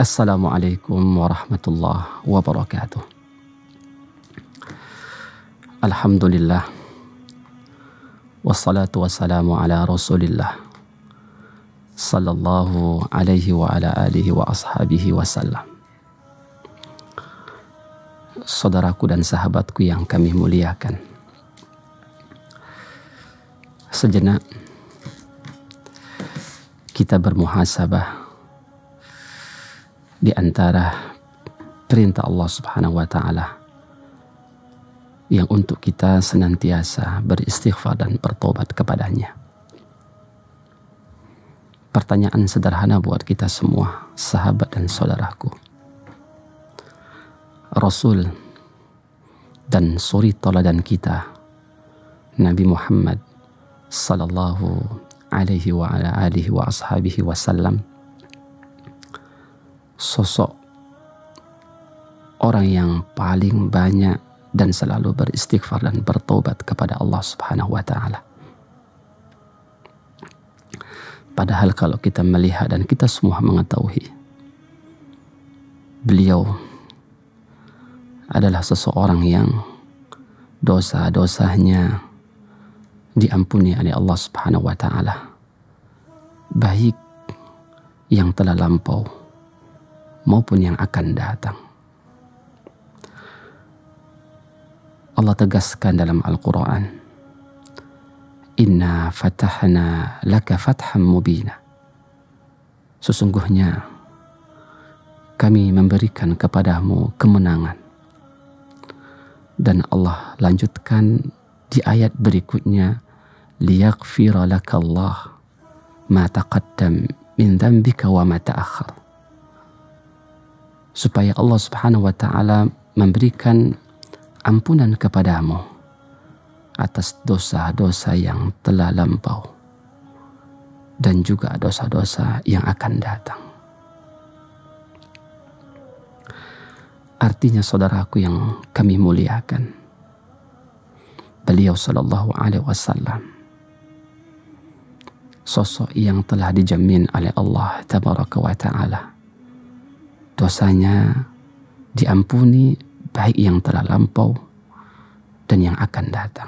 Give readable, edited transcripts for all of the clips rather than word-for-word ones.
Assalamualaikum warahmatullahi wabarakatuh. Alhamdulillah, wassalatu wassalamu ala rasulillah, sallallahu alaihi wa ala alihi wa ashabihi wasallam. Saudaraku dan sahabatku yang kami muliakan, sejenak kita bermuhasabah di antara perintah Allah Subhanahu wa Ta'ala yang untuk kita senantiasa beristighfar dan bertobat kepadanya. Pertanyaan sederhana buat kita semua, sahabat dan saudaraku. Rasul dan suri teladan kita, Nabi Muhammad sallallahu alaihi wa ala alihi wa ashabihi wasallam, sosok orang yang paling banyak dan selalu beristighfar dan bertobat kepada Allah Subhanahu wa Ta'ala. Padahal kalau kita melihat dan kita semua mengetahui, beliau adalah seseorang yang dosa-dosanya diampuni oleh Allah Subhanahu wa Ta'ala, baik yang telah lampau maupun yang akan datang. Allah tegaskan dalam Al-Quran, Inna fatahna laka fatham mubina. Sesungguhnya kami memberikan kepadamu kemenangan. Dan Allah lanjutkan di ayat berikutnya, liyaghfira lakallah ma taqaddam min dhanbika wa ma ta'akhkhar. Supaya Allah Subhanahu wa Ta'ala memberikan ampunan kepadamu atas dosa-dosa yang telah lampau dan juga dosa-dosa yang akan datang. Artinya, saudaraku yang kami muliakan, beliau sallallahu alaihi wasallam sosok yang telah dijamin oleh Allah tabaraka wa ta'ala, dosanya diampuni baik yang telah lampau dan yang akan datang.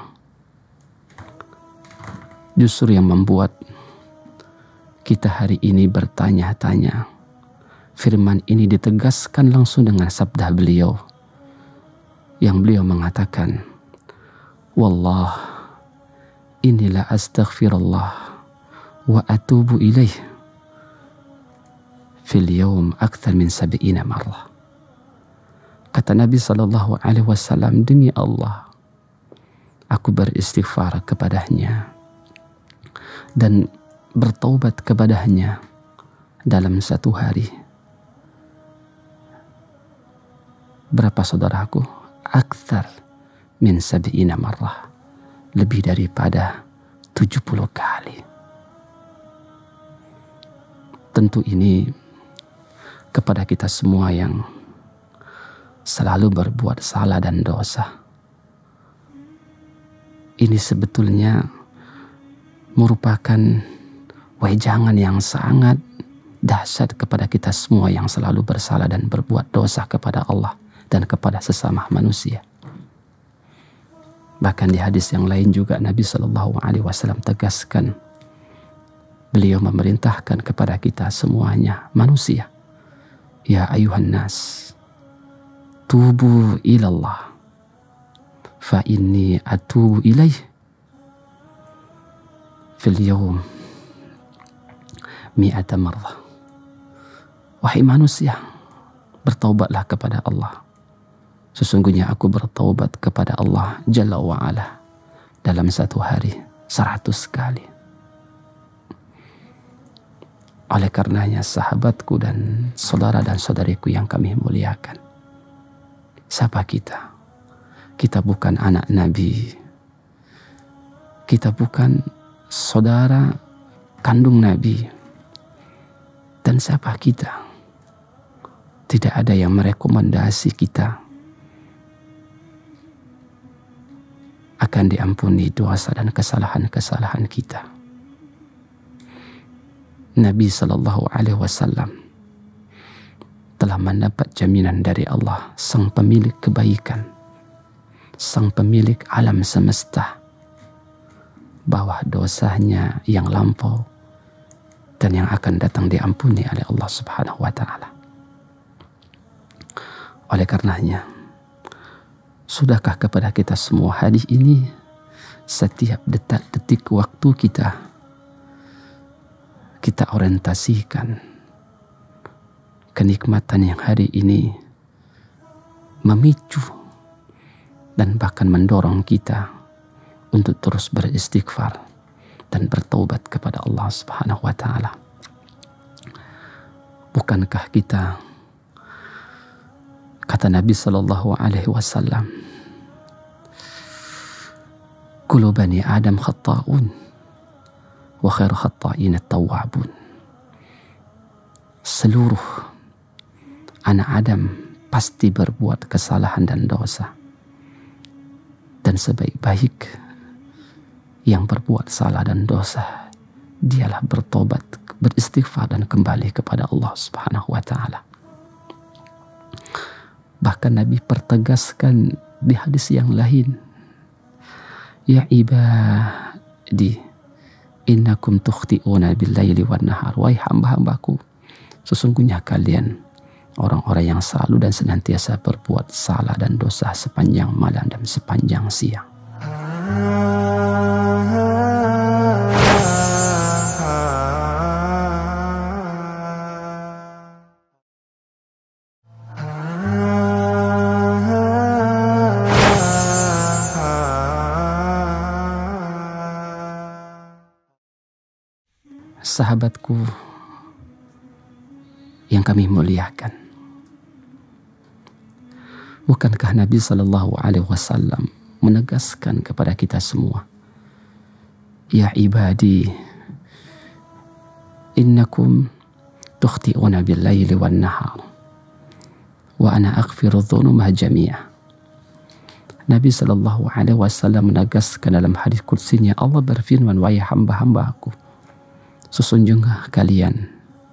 Justru yang membuat kita hari ini bertanya-tanya, firman ini ditegaskan langsung dengan sabda beliau yang beliau mengatakan, wallah inilah astaghfirullah wa atubu ilaih fil yawm akthar min 70 marrah. Kata Nabi sallallahu alaihi wasallam, demi Allah, aku beristighfar kepadanya dan bertaubat kepadanya dalam satu hari. Berapa, saudaraku? Akthar min 70 marrah, lebih daripada 70 kali. Tentu ini kepada kita semua yang selalu berbuat salah dan dosa. Ini sebetulnya merupakan wejangan yang sangat dahsyat kepada kita semua yang selalu bersalah dan berbuat dosa kepada Allah dan kepada sesama manusia. Bahkan di hadis yang lain juga Nabi Shallallahu Alaihi Wasallam tegaskan, beliau memerintahkan kepada kita semuanya manusia, ya ayuhan nas, tubu ilallah, fa inni atubu ilaih fil yawm mi'ata marrah. Wahai manusia, bertaubatlah kepada Allah. Sesungguhnya aku bertaubat kepada Allah Jalla wa'ala dalam satu hari 100 kali. Oleh karenanya, sahabatku dan saudara dan saudariku yang kami muliakan, siapa kita? Kita bukan anak Nabi. Kita bukan saudara kandung Nabi. Dan siapa kita? Tidak ada yang merekomendasi kita akan diampuni dosa dan kesalahan-kesalahan kita. Nabi Sallallahu Alaihi Wasallam telah mendapat jaminan dari Allah, sang pemilik kebaikan, sang pemilik alam semesta, bahwa dosanya yang lampau dan yang akan datang diampuni oleh Allah Subhanahu wa Ta'ala. Oleh karenanya, sudahkah kepada kita semua hari ini, setiap detik waktu kita orientasikan kenikmatan yang hari ini memicu dan bahkan mendorong kita untuk terus beristighfar dan bertaubat kepada Allah Subhanahu wa Ta'ala. Bukankah kita, kata Nabi sallallahu alaihi wasallam, kullu bani Adam khatta'un wa khairu khatta'in at-tawwabun. Seluruh anak Adam pasti berbuat kesalahan dan dosa, dan sebaik-baik yang berbuat salah dan dosa dialah bertobat, beristighfar dan kembali kepada Allah Subhanahu wa Ta'ala. Bahkan Nabi pertegaskan di hadis yang lain, ya ibadi innakum tukhti'una bil-laili wan-nahar, wahai hamba-hambaku, sesungguhnya kalian orang-orang yang selalu dan senantiasa berbuat salah dan dosa sepanjang malam dan sepanjang siang. Sahabatku yang kami muliakan, bukankah Nabi sallallahu alaihi wasallam menegaskan kepada kita semua, ya ibadi innakum tukhti'una bil-laili wan-nahar wa ana aghfiru dhunuba jami'a. Nabi sallallahu alaihi wasallam menegaskan dalam hadis qudsinya, Allah berfirman, wahai hamba-hambaku, sesungguhnya kalian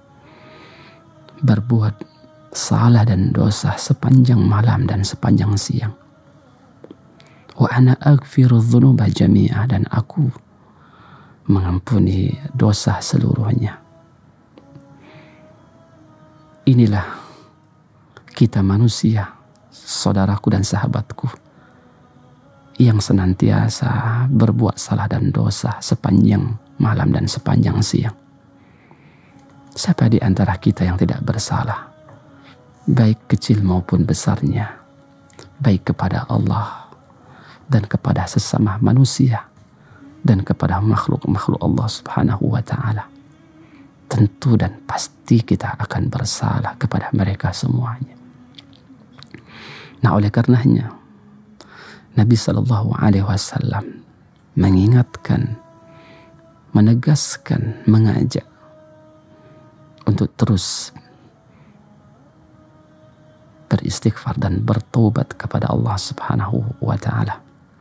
berbuat salah dan dosa sepanjang malam dan sepanjang siang. Wa ana aghfiru dhunuba jami'a, dan aku mengampuni dosa seluruhnya. Inilah kita manusia, saudaraku dan sahabatku, yang senantiasa berbuat salah dan dosa sepanjang malam dan sepanjang siang. Siapa di antara kita yang tidak bersalah, baik kecil maupun besarnya, baik kepada Allah dan kepada sesama manusia dan kepada makhluk-makhluk Allah Subhanahu wa Ta'ala? Tentu dan pasti kita akan bersalah kepada mereka semuanya. Nah, oleh karenanya Nabi sallallahu alaihi wasallam mengingatkan, menegaskan, mengajak untuk terus beristighfar dan bertobat kepada Allah Subhanahu wa Ta'ala.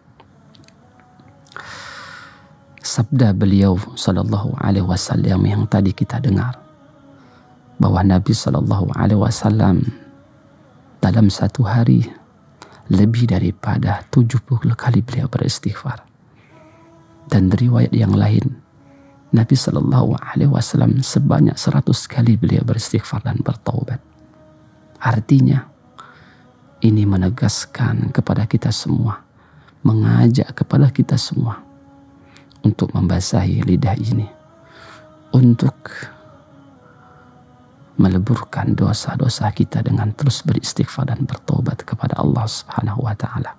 Sabda beliau sallallahu alaihi wasallam yang tadi kita dengar, bahwa Nabi sallallahu alaihi wasallam dalam satu hari lebih daripada 70 kali beliau beristighfar. Dan riwayat yang lain, Nabi sallallahu alaihi wasallam sebanyak 100 kali beliau beristighfar dan bertaubat. Artinya, ini menegaskan kepada kita semua, mengajak kepada kita semua untuk membasahi lidah ini, untuk meleburkan dosa-dosa kita dengan terus beristighfar dan bertobat kepada Allah Subhanahu wa Ta'ala.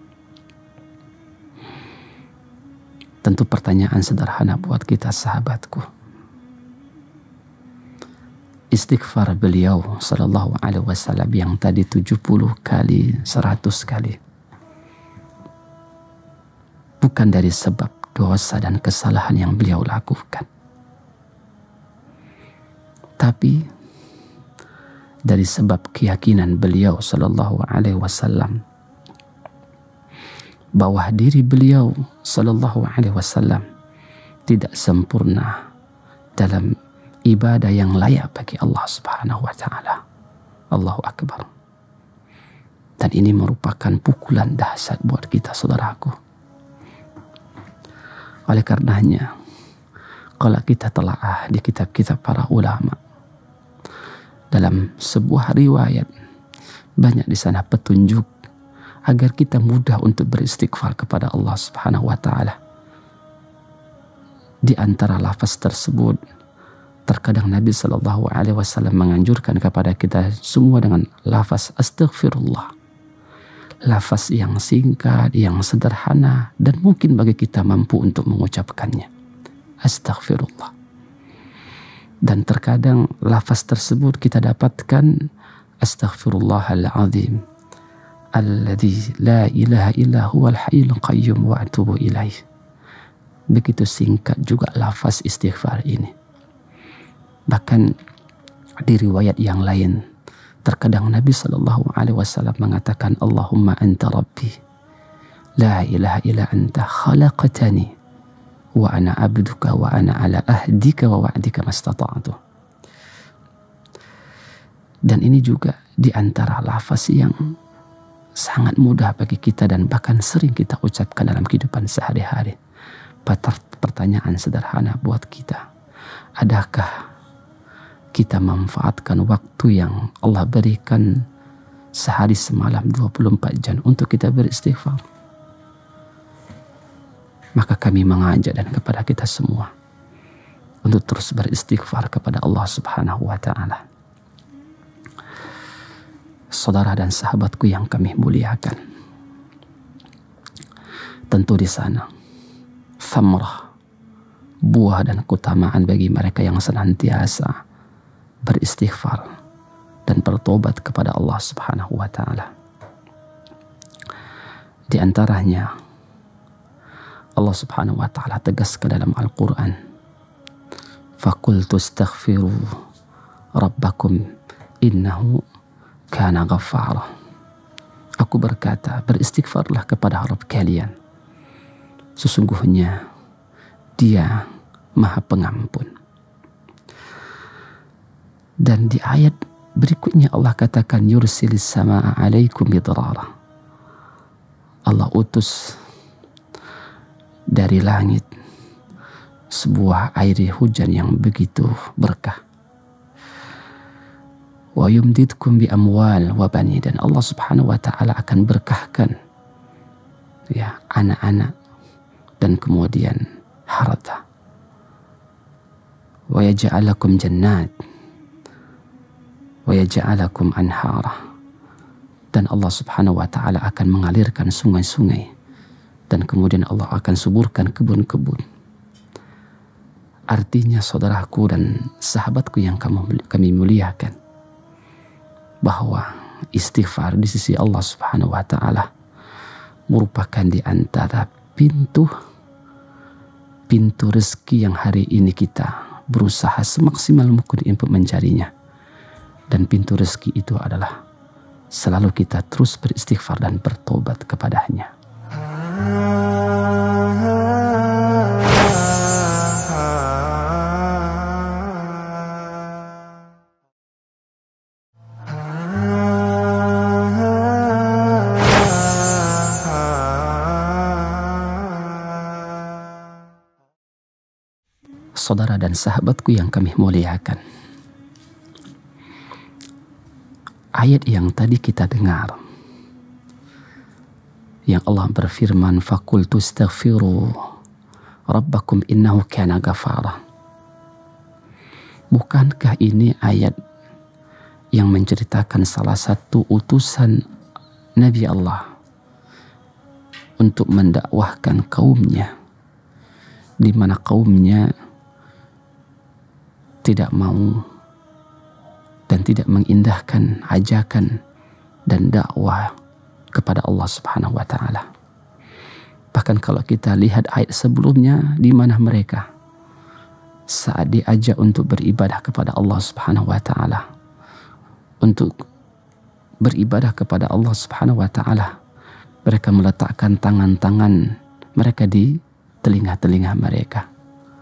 Tentu pertanyaan sederhana buat kita, sahabatku. Istighfar beliau sallallahu alaihi wasallam yang tadi 70 kali, 100 kali, bukan dari sebab dosa dan kesalahan yang beliau lakukan, tapi dari sebab keyakinan beliau sallallahu alaihi wasallam bahwa diri beliau sallallahu alaihi wasallam tidak sempurna dalam ibadah yang layak bagi Allah Subhanahu wa Ta'ala. Allahu Akbar. Dan ini merupakan pukulan dahsyat buat kita, saudaraku. Oleh karenanya, kalau kita telaah di kitab-kitab para ulama, dalam sebuah riwayat banyak di sana petunjuk agar kita mudah untuk beristighfar kepada Allah Subhanahu wa taala. Di antara lafaz tersebut, terkadang Nabi Shallallahu Alaihi Wasallam menganjurkan kepada kita semua dengan lafaz astaghfirullah. Lafaz yang singkat, yang sederhana, dan mungkin bagi kita mampu untuk mengucapkannya. Astaghfirullah. Dan terkadang lafaz tersebut kita dapatkan astaghfirullahal azim alladzi la ilaha illa huwal hayyul qayyum wa atubu ilaih. Begitu singkat juga lafaz istighfar ini. Bahkan di riwayat yang lain, terkadang Nabi Shallallahu Alaihi Wasallam mengatakan, Allahumma anta rabbi, la ilaha illa anta khalaqtani, wa ana abduka wa ana ala ahdika wa wa'dika mastata'tu. Dan ini juga di antara lafaz yang sangat mudah bagi kita dan bahkan sering kita ucapkan dalam kehidupan sehari-hari. Pertanyaan sederhana buat kita, adakah kita manfaatkan waktu yang Allah berikan sehari semalam 24 jam untuk kita beristighfar? Maka kami mengajak dan kepada kita semua untuk terus beristighfar kepada Allah Subhanahu wa taala. Saudara dan sahabatku yang kami muliakan, tentu di sana thamrah, buah dan keutamaan bagi mereka yang senantiasa beristighfar dan bertobat kepada Allah Subhanahu wa taala. Di antaranya Allah Subhanahu wa taala tegaskan dalam Al-Qur'an, "Faqultu astaghfiru rabbakum innahu kana ghaffara." Aku berkata, beristighfarlah kepada Rabb kalian, sesungguhnya Dia Maha Pengampun. Dan di ayat berikutnya Allah katakan, yursilis samaa alaikum midrara. Allah utus dari langit sebuah air hujan yang begitu berkah. Wa yumdidkum bi amwal wa bani, dan Allah Subhanahu wa taala akan berkahkan ya anak-anak dan kemudian harta. Wa yaj'alakum jannat wa yaj'alakum anhara, dan Allah Subhanahu wa taala akan mengalirkan sungai-sungai dan kemudian Allah akan suburkan kebun-kebun. Artinya saudaraku dan sahabatku yang kami muliakan, bahwa istighfar di sisi Allah Subhanahu wa taala merupakan di antara pintu rezeki yang hari ini kita berusaha semaksimal mungkin untuk mencarinya. Dan pintu rezeki itu adalah selalu kita terus beristighfar dan bertobat kepadanya. Saudara dan sahabatku yang kami muliakan, ayat yang tadi kita dengar, yang Allah berfirman, faqultu astaghfiru rabbakum innahu kana ghafara. Bukankah ini ayat yang menceritakan salah satu utusan Nabi Allah untuk mendakwahkan kaumnya, di mana kaumnya tidak mau dan tidak mengindahkan ajakan dan dakwah kepada Allah Subhanahu wa taala. Bahkan kalau kita lihat ayat sebelumnya, di mana mereka saat diajak untuk beribadah kepada Allah Subhanahu wa taala, untuk beribadah kepada Allah Subhanahu wa taala, mereka meletakkan tangan-tangan mereka di telinga-telinga mereka.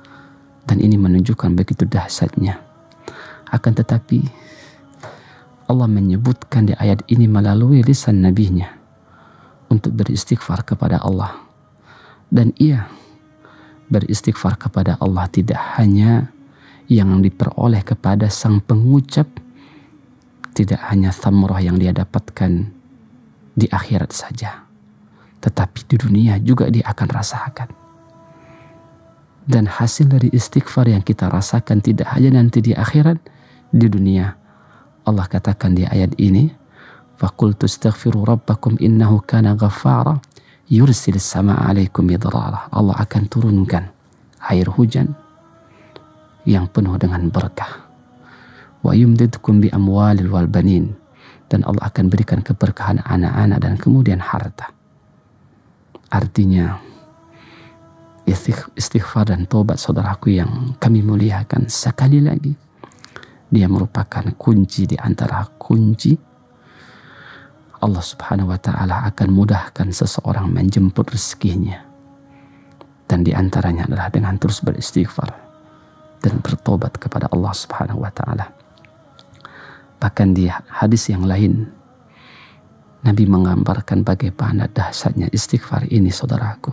Dan ini menunjukkan begitu dahsyatnya. Akan tetapi Allah menyebutkan di ayat ini melalui lisan nabinya untuk beristighfar kepada Allah. Dan ia beristighfar kepada Allah tidak hanya yang diperoleh kepada sang pengucap, tidak hanya thamrah yang dia dapatkan di akhirat saja, tetapi di dunia juga dia akan rasakan. Dan hasil dari istighfar yang kita rasakan tidak hanya nanti di akhirat, di dunia. Allah katakan di ayat ini, فَقُلْتُ اسْتَغْفِرُوا رَبَّكُمْ إِنَّهُ كَانَ غَفَّارًا يُرْسِلِ السَّمَاءَ عَلَيْكُمْ مِدْرَارًا. Allah akan turunkan air hujan yang penuh dengan berkah. وَيُمْدِدْكُمْ بِأَمْوَالٍ وَالْبَنِينَ. Dan Allah akan berikan keberkahan anak-anak dan kemudian harta. Artinya, istighfar dan tobat, saudaraku yang kami muliakan, sekali lagi dia merupakan kunci di antara kunci Allah subhanahu wa ta'ala akan mudahkan seseorang menjemput rezekinya. Dan di antaranya adalah dengan terus beristighfar dan bertobat kepada Allah subhanahu wa ta'ala. Bahkan di hadis yang lain, Nabi menggambarkan bagaimana dahsyatnya istighfar ini, saudaraku.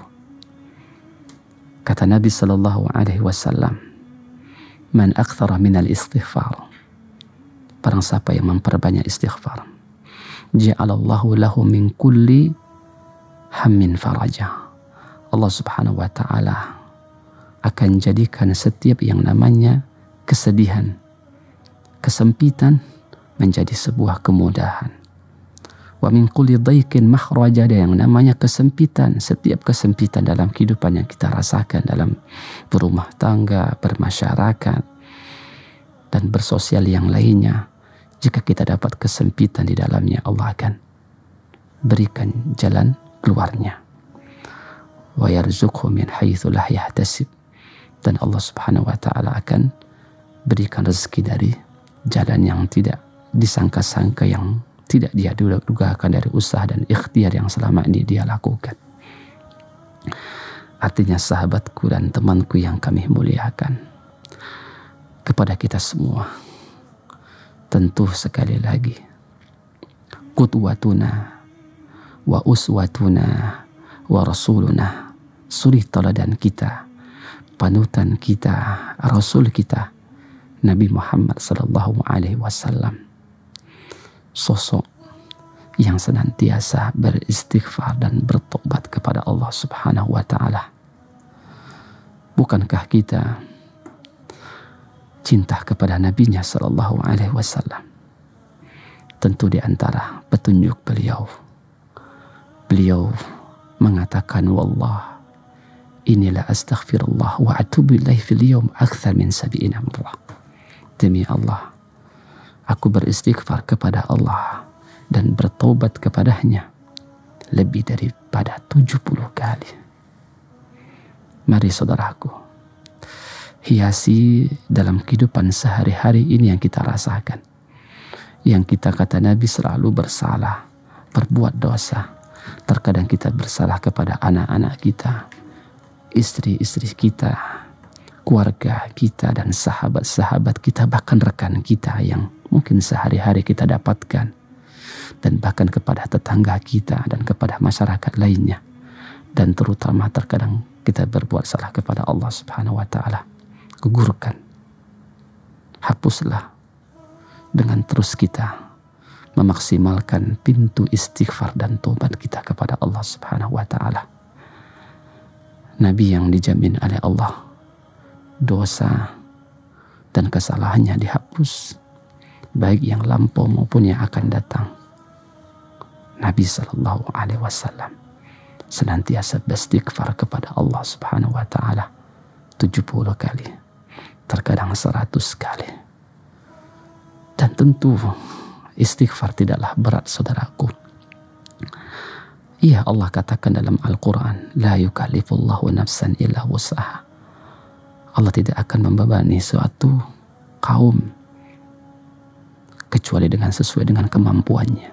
Kata Nabi sallallahu alaihi wasallam, "Man aktsara minal istighfar." Barang siapa yang memperbanyak istighfar, ja'alallahu lahu min kulli hammin faraja. Allah subhanahu wa ta'ala akan jadikan setiap yang namanya kesedihan, kesempitan menjadi sebuah kemudahan. Wa min kulli dhaiqin makhraja, ada yang namanya kesempitan, setiap kesempitan dalam kehidupan yang kita rasakan dalam berumah tangga, bermasyarakat dan bersosial yang lainnya. Jika kita dapat kesempitan di dalamnya, Allah akan berikan jalan keluarnya. Wa yarzuqhu min haitsu la yahtasib. Dan Allah subhanahu wa ta'ala akan berikan rezeki dari jalan yang tidak disangka-sangka, yang tidak dia duga-dugakan dari usaha dan ikhtiar yang selama ini dia lakukan. Artinya, sahabatku dan temanku yang kami muliakan, kepada kita semua, tentu sekali lagi, qudwatuna wa uswatuna wa rasuluna, suri teladan kita, panutan kita, Rasul kita, Nabi Muhammad sallallahu alaihi wasallam. Sosok yang senantiasa beristighfar dan bertobat kepada Allah subhanahu wa ta'ala. Bukankah kita cinta kepada nabinya sallallahu alaihi wasallam? Tentu di antara petunjuk beliau mengatakan, wallah inilah astaghfirullah wa atubu ilaihi fil yawm akthar min 70 marrah. Demi Allah, aku beristighfar kepada Allah dan bertobat kepadanya lebih daripada 70 kali. Mari saudaraku, hiasi dalam kehidupan sehari-hari ini yang kita rasakan, yang kita kata Nabi selalu bersalah, berbuat dosa. Terkadang kita bersalah kepada anak-anak kita, istri-istri kita, keluarga kita, dan sahabat-sahabat kita, bahkan rekan kita yang mungkin sehari-hari kita dapatkan, dan bahkan kepada tetangga kita dan kepada masyarakat lainnya. Dan terutama terkadang kita berbuat salah kepada Allah subhanahu wa ta'ala. Gugurkan, hapuslah dengan terus kita memaksimalkan pintu istighfar dan tobat kita kepada Allah subhanahu wa ta'ala. Nabi yang dijamin oleh Allah dosa dan kesalahannya dihapus, baik yang lampau maupun yang akan datang. Nabi sallallahu alaihi wasallam senantiasa beristighfar kepada Allah subhanahu wa ta'ala 70 kali, terkadang 100 kali. Dan tentu istighfar tidaklah berat, saudaraku. Iya, Allah katakan dalam Al-Quran, la yukallifullahu nafsan illa wus'aha. Allah tidak akan membebani suatu kaum kecuali dengan sesuai dengan kemampuannya.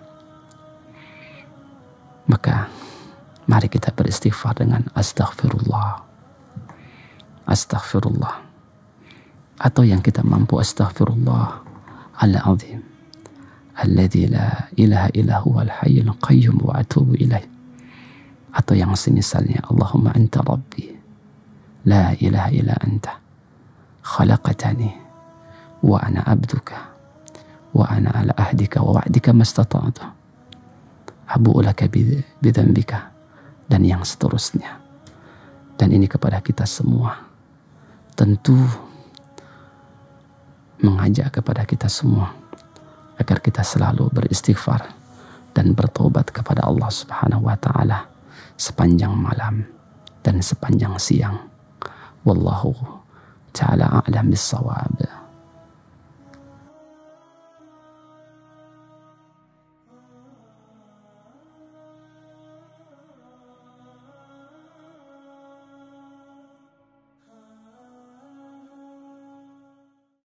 Maka mari kita beristighfar dengan astaghfirullah, astaghfirullah, atau yang kita mampu, astaghfirullah al-azim alladzi la ilaha illa huwal hayyul qayyum wa atubu ilaih. Atau yang semisalnya, Allahumma anta rabbi la ilaha illa anta khalaqtani wa ana abduka wa ana ala ahdika wa wa'dika mastata'tu abu'u laka bidzambika, dan yang seterusnya. Dan ini kepada kita semua, tentu mengajak kepada kita semua agar kita selalu beristighfar dan bertobat kepada Allah Subhanahu wa taala sepanjang malam dan sepanjang siang. Wallahu ta'ala a'lam bis-shawab.